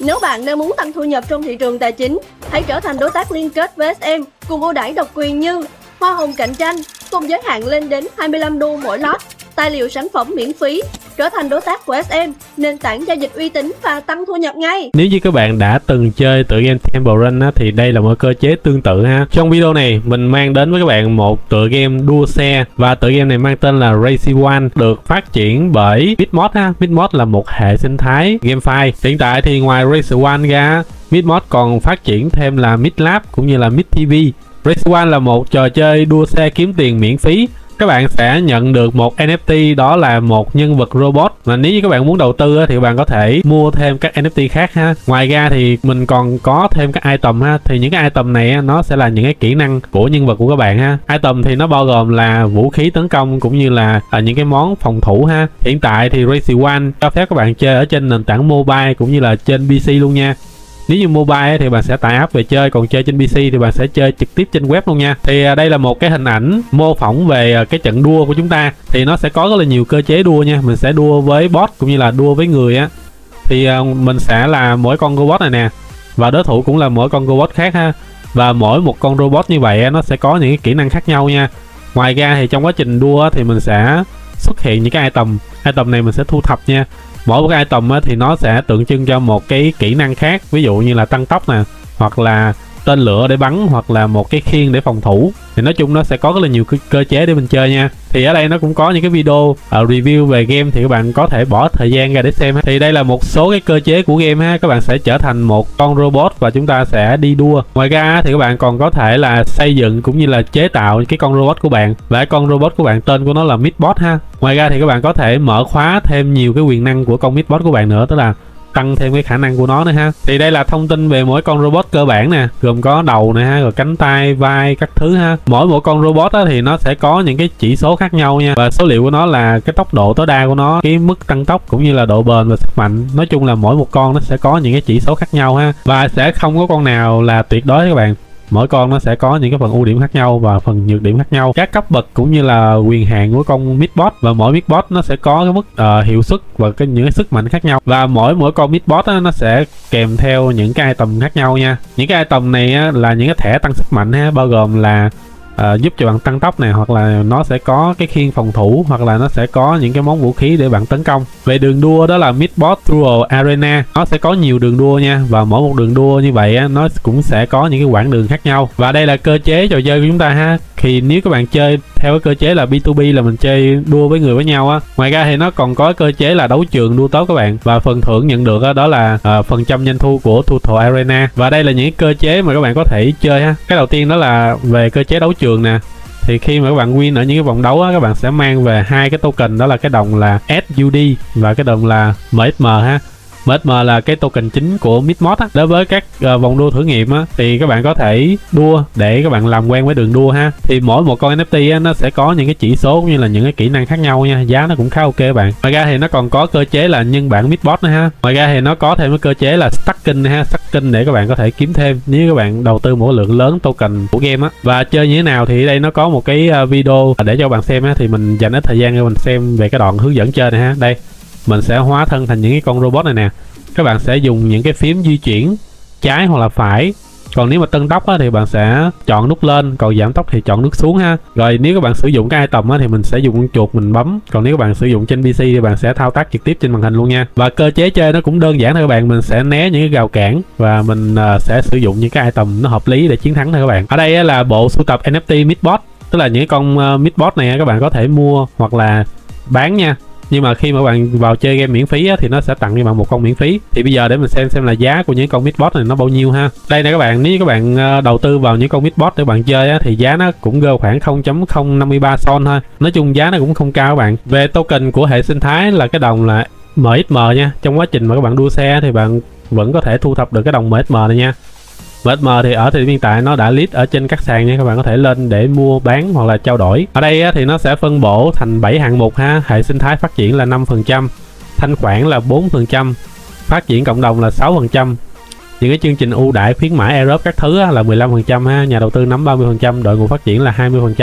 Nếu bạn đang muốn tăng thu nhập trong thị trường tài chính, hãy trở thành đối tác liên kết với SM cùng ưu đãi độc quyền như hoa hồng cạnh tranh, không giới hạn lên đến 25 đô mỗi lót, tài liệu sản phẩm miễn phí. Trở thành đối tác của SM, nền tảng giao dịch uy tín và tăng thu nhập ngay. Nếu như các bạn đã từng chơi tựa game Temple Run á, thì đây là một cơ chế tương tự ha. Trong video này mình mang đến với các bạn một tựa game đua xe, và tựa game này mang tên là Racing One, được phát triển bởi Bitmod ha. Bitmod là một hệ sinh thái GameFi. Hiện tại thì ngoài Racing One ra, Bitmod còn phát triển thêm là MidLab cũng như là MidTV. Racing One là một trò chơi đua xe kiếm tiền miễn phí. Các bạn sẽ nhận được một NFT, đó là một nhân vật robot, mà nếu như các bạn muốn đầu tư thì các bạn có thể mua thêm các NFT khác ha. Ngoài ra thì mình còn có thêm các item ha, thì những cái item này nó sẽ là những cái kỹ năng của nhân vật của các bạn ha. Item thì nó bao gồm là vũ khí tấn công cũng như là những cái món phòng thủ ha. Hiện tại thì Racing One cho phép các bạn chơi ở trên nền tảng mobile cũng như là trên PC luôn nha. Nếu như mobile thì bạn sẽ tải app về chơi, còn chơi trên PC thì bạn sẽ chơi trực tiếp trên web luôn nha. Thì đây là một cái hình ảnh mô phỏng về cái trận đua của chúng ta. Thì nó sẽ có rất là nhiều cơ chế đua nha. Mình sẽ đua với bot cũng như là đua với người á. Thì mình sẽ là mỗi con robot này nè, và đối thủ cũng là mỗi con robot khác ha. Và mỗi một con robot như vậy nó sẽ có những cái kỹ năng khác nhau nha. Ngoài ra thì trong quá trình đua thì mình sẽ xuất hiện những cái item này mình sẽ thu thập nha. Mỗi một cái item thì nó sẽ tượng trưng cho một cái kỹ năng khác, ví dụ như là tăng tốc nè, hoặc là tên lửa để bắn, hoặc là một cái khiên để phòng thủ. Thì nói chung nó sẽ có rất là nhiều cơ chế để mình chơi nha. Thì ở đây nó cũng có những cái video review về game, thì các bạn có thể bỏ thời gian ra để xem. Thì đây là một số cái cơ chế của game ha. Các bạn sẽ trở thành một con robot và chúng ta sẽ đi đua. Ngoài ra thì các bạn còn có thể là xây dựng cũng như là chế tạo cái con robot của bạn, và con robot của bạn tên của nó là Midbot ha. Ngoài ra thì các bạn có thể mở khóa thêm nhiều cái quyền năng của con Midbot của bạn nữa, tức là tăng thêm cái khả năng của nó nữa ha. Thì đây là thông tin về mỗi con robot cơ bản nè, gồm có đầu nè ha, rồi cánh tay, vai, các thứ ha. Mỗi một con robot thì nó sẽ có những cái chỉ số khác nhau nha, và số liệu của nó là cái tốc độ tối đa của nó, cái mức tăng tốc cũng như là độ bền và sức mạnh. Nói chung là mỗi một con nó sẽ có những cái chỉ số khác nhau ha, và sẽ không có con nào là tuyệt đối các bạn. Mỗi con nó sẽ có những cái phần ưu điểm khác nhau và phần nhược điểm khác nhau, các cấp bậc cũng như là quyền hạn của con Midbot, và mỗi Midbot nó sẽ có cái mức hiệu suất và những cái sức mạnh khác nhau, và mỗi con Midbot nó sẽ kèm theo những cái item khác nhau nha. Những cái item này là những cái thẻ tăng sức mạnh ha, bao gồm là giúp cho bạn tăng tốc này, hoặc là nó sẽ có cái khiên phòng thủ, hoặc là nó sẽ có những cái món vũ khí để bạn tấn công. Về đường đua đó là Midbot Dual Arena, nó sẽ có nhiều đường đua nha, và mỗi một đường đua như vậy nó cũng sẽ có những cái quãng đường khác nhau. Và đây là cơ chế trò chơi của chúng ta ha. Thì nếu các bạn chơi theo cái cơ chế là B2B, là mình chơi đua với người với nhau á. Ngoài ra thì nó còn có cơ chế là đấu trường đua tốt các bạn, và phần thưởng nhận được đó là phần trăm doanh thu của Total Arena. Và đây là những cơ chế mà các bạn có thể chơi ha. Cái đầu tiên đó là về cơ chế đấu trường nè. Thì khi mà các bạn win ở những cái vòng đấu á, các bạn sẽ mang về hai cái token, đó là cái đồng là SUD và cái đồng là MSM ha. MSM là cái token chính của Midmod á. Đối với các vòng đua thử nghiệm á, thì các bạn có thể đua để các bạn làm quen với đường đua ha. Thì mỗi một con NFT á, nó sẽ có những cái chỉ số cũng như là những cái kỹ năng khác nhau nha. Giá nó cũng khá ok các bạn. Ngoài ra thì nó còn có cơ chế là nhân bản Midbot nữa ha. Ngoài ra thì nó có thêm cái cơ chế là stacking ha, stacking để các bạn có thể kiếm thêm nếu các bạn đầu tư một lượng lớn token của game á. Và chơi như thế nào thì ở đây nó có một cái video để cho các bạn xem á, thì mình dành ít thời gian để mình xem về cái đoạn hướng dẫn chơi này ha. Đây, mình sẽ hóa thân thành những cái con robot này nè. Các bạn sẽ dùng những cái phím di chuyển trái hoặc là phải. Còn nếu mà tăng tốc á, thì bạn sẽ chọn nút lên, còn giảm tốc thì chọn nút xuống ha. Rồi nếu các bạn sử dụng cái item á, thì mình sẽ dùng con chuột mình bấm. Còn nếu các bạn sử dụng trên PC thì bạn sẽ thao tác trực tiếp trên màn hình luôn nha. Và cơ chế chơi nó cũng đơn giản thôi các bạn. Mình sẽ né những cái rào cản và mình sẽ sử dụng những cái item nó hợp lý để chiến thắng thôi các bạn. Ở đây là bộ sưu tập NFT Midbot, tức là những con Midbot này các bạn có thể mua hoặc là bán nha. Nhưng mà khi mà các bạn vào chơi game miễn phí á, thì nó sẽ tặng cho bạn một con miễn phí. Thì bây giờ để mình xem là giá của những con Midbot này nó bao nhiêu ha. Đây nè các bạn, nếu các bạn đầu tư vào những con Midbot để bạn chơi á, thì giá nó cũng rơi khoảng 0.053 son thôi. Nói chung giá nó cũng không cao các bạn. Về token của hệ sinh thái là cái đồng là MSM nha. Trong quá trình mà các bạn đua xe thì bạn vẫn có thể thu thập được cái đồng MSM này nha. MSM thì ở thời điểm hiện tại nó đã list ở trên các sàn nha, các bạn có thể lên để mua bán hoặc là trao đổi. Ở đây á, thì nó sẽ phân bổ thành 7 hạng mục ha. Hệ sinh thái phát triển là 5%, thanh khoản là 4%, phát triển cộng đồng là 6%, những cái chương trình ưu đãi khuyến mãi airdrop các thứ á, là 15% ha, nhà đầu tư nắm 30%, đội ngũ phát triển là 20%.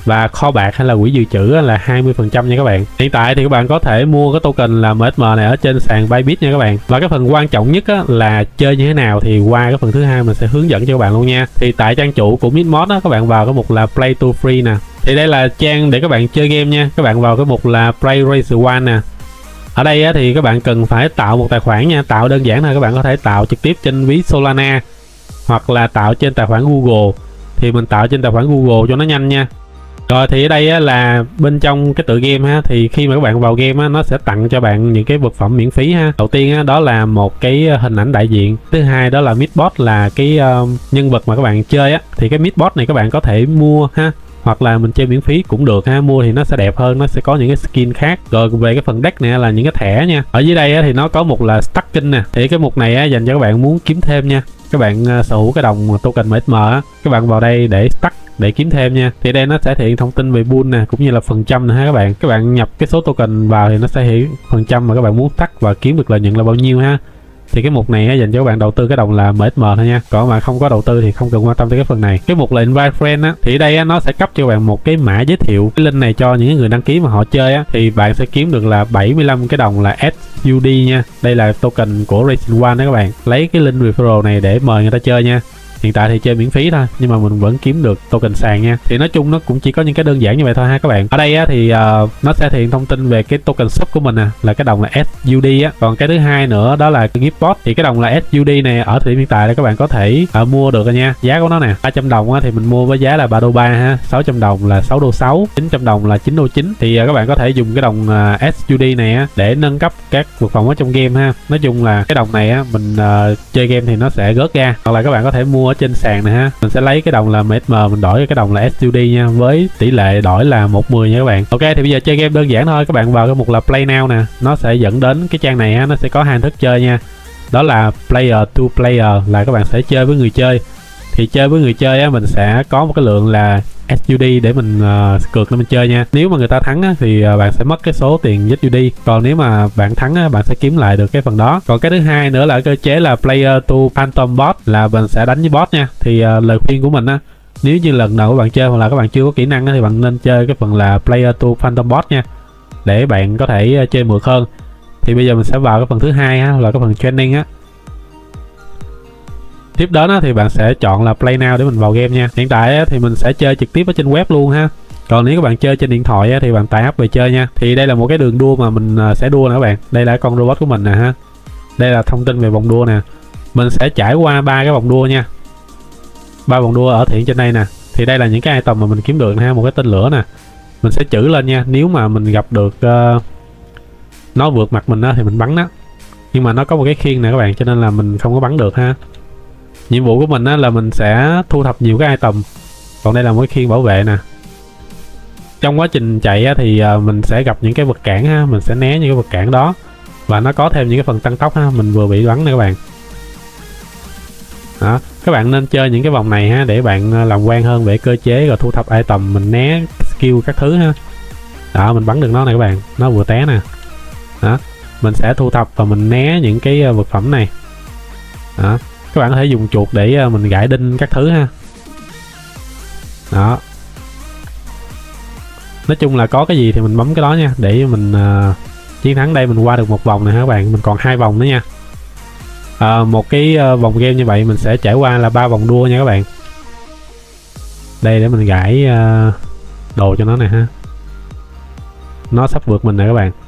và kho bạc hay là quỹ dự trữ là 20% nha các bạn. Hiện tại thì các bạn có thể mua cái token là MSM này ở trên sàn Bybit nha các bạn. Và cái phần quan trọng nhất là chơi như thế nào thì qua cái phần thứ hai mình sẽ hướng dẫn cho các bạn luôn nha. Thì tại trang chủ của Midmod các bạn vào cái mục là Play to Free nè. Thì đây là trang để các bạn chơi game nha. Các bạn vào cái mục là Play Race One nè. Ở đây thì các bạn cần phải tạo một tài khoản nha. Tạo đơn giản thôi, các bạn có thể tạo trực tiếp trên ví Solana hoặc là tạo trên tài khoản Google. Thì mình tạo trên tài khoản Google cho nó nhanh nha. Rồi thì ở đây là bên trong cái tựa game thì khi mà các bạn vào game nó sẽ tặng cho bạn những cái vật phẩm miễn phí ha. Đầu tiên đó là một cái hình ảnh đại diện. Thứ hai đó là Midbot là cái nhân vật mà các bạn chơi thì cái Midbot này các bạn có thể mua ha, hoặc là mình chơi miễn phí cũng được ha. Mua thì nó sẽ đẹp hơn, nó sẽ có những cái skin khác. Rồi về cái phần deck này là những cái thẻ nha. Ở dưới đây thì nó có một là stacking nè. Thì cái mục này dành cho các bạn muốn kiếm thêm nha. Các bạn sở hữu cái đồng token MSM các bạn vào đây để stack để kiếm thêm nha. Thì đây nó sẽ thể hiện thông tin về pool nè, cũng như là phần trăm nè ha các bạn. Các bạn nhập cái số token vào thì nó sẽ hiện phần trăm mà các bạn muốn stack và kiếm được lợi nhuận là bao nhiêu ha. Thì cái mục này dành cho các bạn đầu tư cái đồng là MSM thôi nha. Còn mà không có đầu tư thì không cần quan tâm tới cái phần này. Cái mục là invite friend thì đây nó sẽ cấp cho bạn một cái mã giới thiệu. Cái link này cho những người đăng ký mà họ chơi thì bạn sẽ kiếm được là 75 cái đồng là SUD nha. Đây là token của Racing One đó các bạn. Lấy cái link referral này để mời người ta chơi nha. Hiện tại thì chơi miễn phí thôi nhưng mà mình vẫn kiếm được token sàn nha. Thì nói chung nó cũng chỉ có những cái đơn giản như vậy thôi ha các bạn. Ở đây thì nó sẽ thể hiện thông tin về cái token shop của mình là cái đồng là SUD Còn cái thứ hai nữa đó là cái gift bot. Thì cái đồng là SUD này ở thời điểm hiện tại là các bạn có thể mua được rồi nha. Giá của nó nè, 300 đồng thì mình mua với giá là 3 đô 3 ha, 600 đồng là 6 đô 6, 900 đồng là 9 đô 9. Thì các bạn có thể dùng cái đồng SUD này để nâng cấp các vật phẩm ở trong game ha. Nói chung là cái đồng này mình chơi game thì nó sẽ rớt ra, hoặc là các bạn có thể mua ở trên sàn này ha. Mình sẽ lấy cái đồng là MSM mình đổi cái đồng là SUD nha, với tỷ lệ đổi là 1:10 nha các bạn. Ok thì bây giờ chơi game đơn giản thôi. Các bạn vào cái mục là Play Now nè, nó sẽ dẫn đến cái trang này nó sẽ có hai hình thức chơi nha. Đó là player to player, là các bạn sẽ chơi với người chơi. Thì chơi với người chơi mình sẽ có một cái lượng là SUD để mình cược để mình chơi nha. Nếu mà người ta thắng thì bạn sẽ mất cái số tiền SUD. Còn nếu mà bạn thắng bạn sẽ kiếm lại được cái phần đó. Còn cái thứ hai nữa là cơ chế là player to phantom bot, là mình sẽ đánh với bot nha. Thì lời khuyên của mình nếu như lần đầu các bạn chơi hoặc là các bạn chưa có kỹ năng thì bạn nên chơi cái phần là player to phantom bot nha, để bạn có thể chơi mượt hơn. Thì bây giờ mình sẽ vào cái phần thứ hai là cái phần training Tiếp đến thì bạn sẽ chọn là Play Now để mình vào game nha. Hiện tại thì mình sẽ chơi trực tiếp ở trên web luôn ha. Còn nếu các bạn chơi trên điện thoại thì bạn tải app về chơi nha. Thì đây là một cái đường đua mà mình sẽ đua nè các bạn. Đây là con robot của mình nè ha. Đây là thông tin về vòng đua nè. Mình sẽ trải qua 3 cái vòng đua nha. 3 vòng đua ở hiện trên đây nè. Thì đây là những cái item mà mình kiếm được ha. Một cái tên lửa nè. Mình sẽ chữ lên nha. Nếu mà mình gặp được nó vượt mặt mình thì mình bắn nó. Nhưng mà nó có một cái khiên nè các bạn, cho nên là mình không có bắn được ha. Nhiệm vụ của mình là mình sẽ thu thập nhiều cái item. Còn đây là một cái khiên bảo vệ nè. Trong quá trình chạy thì mình sẽ gặp những cái vật cản ha. Mình sẽ né những cái vật cản đó. Và nó có thêm những cái phần tăng tốc ha. Mình vừa bị bắn nè các bạn. Đó. Các bạn nên chơi những cái vòng này ha, để bạn làm quen hơn về cơ chế rồi thu thập item, mình né skill các thứ ha. Đó, mình bắn được nó này các bạn. Nó vừa té nè. Đó. Mình sẽ thu thập và mình né những cái vật phẩm này. Đó. Các bạn có thể dùng chuột để mình gãi đinh các thứ ha. Đó. Nói chung là có cái gì thì mình bấm cái đó nha, để mình chiến thắng. Đây mình qua được một vòng này các bạn, mình còn 2 vòng nữa nha. Một cái vòng game như vậy mình sẽ trải qua là 3 vòng đua nha các bạn. Đây để mình gãi đồ cho nó này ha. Nó sắp vượt mình nè các bạn.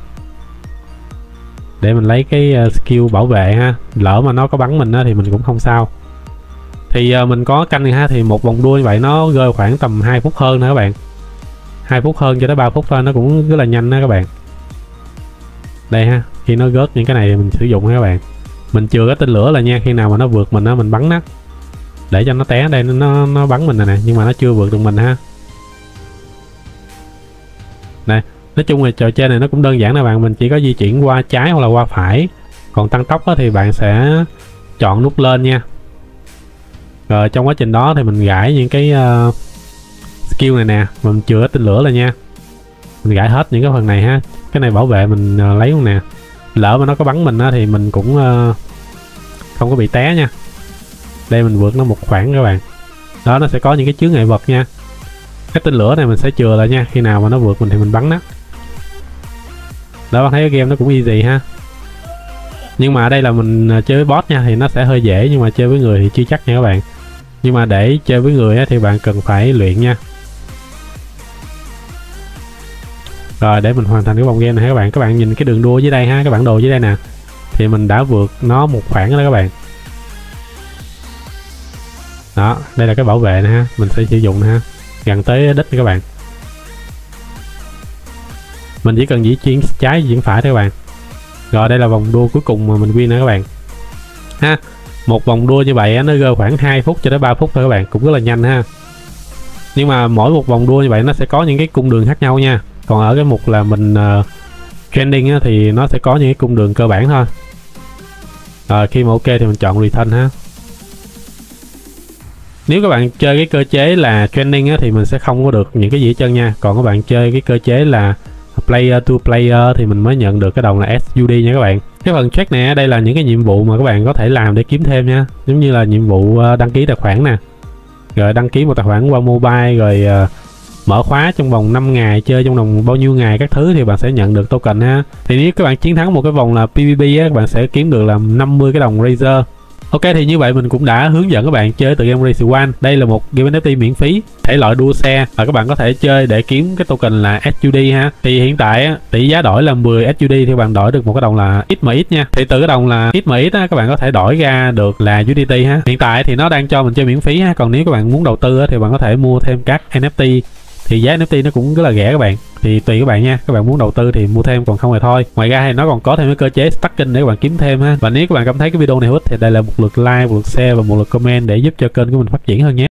Để mình lấy cái skill bảo vệ ha. Lỡ mà nó có bắn mình thì mình cũng không sao. Thì mình có canh ha. Thì một vòng đua như vậy nó rơi khoảng tầm 2 phút hơn nữa các bạn. 2 phút hơn cho tới 3 phút thôi. Nó cũng rất là nhanh đó các bạn. Đây ha. Khi nó rớt những cái này thì mình sử dụng ha các bạn. Mình chừa cái tên lửa là nha. Khi nào mà nó vượt mình mình bắn nó, để cho nó té. Đây nó bắn mình nè. Nhưng mà nó chưa vượt được mình ha. Đây. Nói chung là trò chơi này nó cũng đơn giản nè bạn. Mình chỉ có di chuyển qua trái hoặc là qua phải. Còn tăng tốc thì bạn sẽ chọn nút lên nha. Rồi trong quá trình đó thì mình gãi những cái skill này nè. Mình chừa tên lửa là nha. Mình gãi hết những cái phần này ha. Cái này bảo vệ mình lấy luôn nè. Lỡ mà nó có bắn mình thì mình cũng không có bị té nha. Đây mình vượt nó một khoảng các bạn. Đó, nó sẽ có những cái chướng ngại vật nha. Cái tên lửa này mình sẽ chừa lại nha, khi nào mà nó vượt mình thì mình bắn nó. Đó, bạn thấy cái game nó cũng easy ha. Nhưng mà ở đây là mình chơi với boss nha, thì nó sẽ hơi dễ, nhưng mà chơi với người thì chưa chắc nha các bạn. Nhưng mà để chơi với người á, thì bạn cần phải luyện nha. Rồi để mình hoàn thành cái vòng game này các bạn nhìn cái đường đua dưới đây ha, cái bản đồ dưới đây nè, thì mình đã vượt nó một khoảng đó các bạn. Đó, đây là cái bảo vệ nè ha, mình sẽ sử dụng nè ha, gần tới đích nè các bạn. Mình chỉ cần di chuyển trái di chuyển phải thôi các bạn. Rồi đây là vòng đua cuối cùng mà mình win nè các bạn ha. Một vòng đua như vậy á, nó rơi khoảng 2 phút cho đến 3 phút thôi các bạn, cũng rất là nhanh ha. Nhưng mà mỗi một vòng đua như vậy nó sẽ có những cái cung đường khác nhau nha. Còn ở cái mục là mình trending á, thì nó sẽ có những cái cung đường cơ bản thôi. Rồi khi mà ok thì mình chọn return ha. Nếu các bạn chơi cái cơ chế là trending á, thì mình sẽ không có được những cái gì hết trơn nha. Còn các bạn chơi cái cơ chế là player to player thì mình mới nhận được cái đồng là SUD nha các bạn. Cái phần check này đây là những cái nhiệm vụ mà các bạn có thể làm để kiếm thêm nha. Giống như là nhiệm vụ đăng ký tài khoản nè, rồi đăng ký một tài khoản qua mobile, rồi mở khóa trong vòng 5 ngày, chơi trong vòng bao nhiêu ngày các thứ thì bạn sẽ nhận được token ha. Thì nếu các bạn chiến thắng một cái vòng là PvP á, các bạn sẽ kiếm được là 50 cái đồng Razer. Ok, thì như vậy mình cũng đã hướng dẫn các bạn chơi tựa game Race One. Đây là một game NFT miễn phí, thể loại đua xe và các bạn có thể chơi để kiếm cái token là SUD ha. Thì hiện tại á, tỷ giá đổi là 10 SUD thì các bạn đổi được một cái đồng là XMX nha. Thì từ cái đồng là XMX á, các bạn có thể đổi ra được là USDT ha. Hiện tại thì nó đang cho mình chơi miễn phí ha. Còn nếu các bạn muốn đầu tư á, thì bạn có thể mua thêm các NFT. Thì giá NFT nó cũng rất là rẻ các bạn. Thì tùy các bạn nha, các bạn muốn đầu tư thì mua thêm, còn không thì thôi. Ngoài ra thì nó còn có thêm cái cơ chế stacking để các bạn kiếm thêm ha. Và nếu các bạn cảm thấy cái video này hữu ích thì đây là một lượt like, một lượt share và một lượt comment để giúp cho kênh của mình phát triển hơn nhé.